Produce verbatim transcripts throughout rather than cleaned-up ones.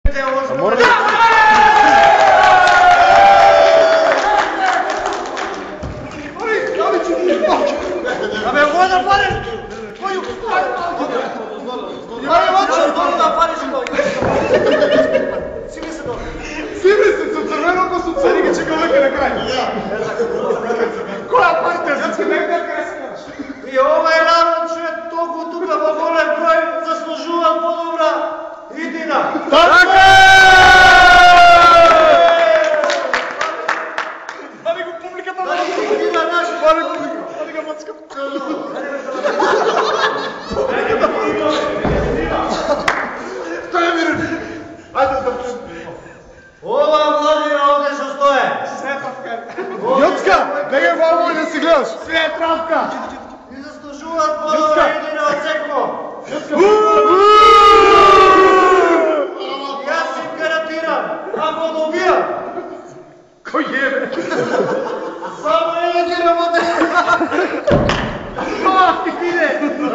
Абе, го да падеш! Кој? Ајде, ваче, долу да падеш долу. Сиви се долу. Сиви се, со црвеното со царига чека лека на крај. Која партија? Зацка не видел кај се кажеш. И овај народ што е толку тука во голем број заслужува подобра иднина. Така! Баби го публиката на иднина наша. Баби публика. Баби го мацка. Стоја мирен. Ајде да пушим. Ова младина овде што стое. Световка. Јоцка, бегај во овој да си гледаш. Световка. И заслужуваат подобра иднина од секој. Јас им гарантирам, ако добијам. Кој ебе? Само еден ќе работи. А, ти иде.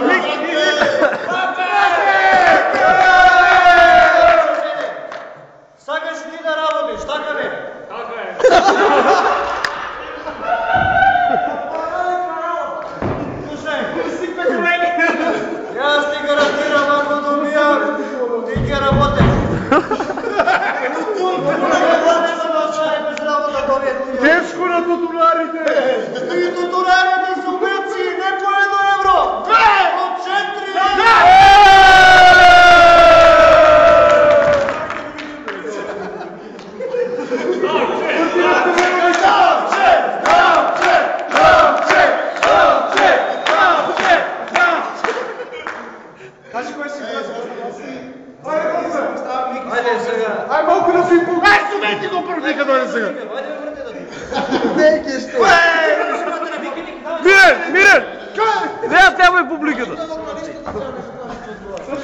Сакаш ти да работиш, така бе? Така е. Слушај, јас ти гарантирам, ако добијам, ти ќе работиш. Тешко на тутунарите! И тутунарите субвенции не по едно евро! Две! От четири евро! Кажи кој си гласа? Ајде сега! Ај малку да си пук! Ај сументи го пробика дојде сега! Ајде врте да ти! Не ќе што! Мирен, Мирен! Гледа тебе и публиката!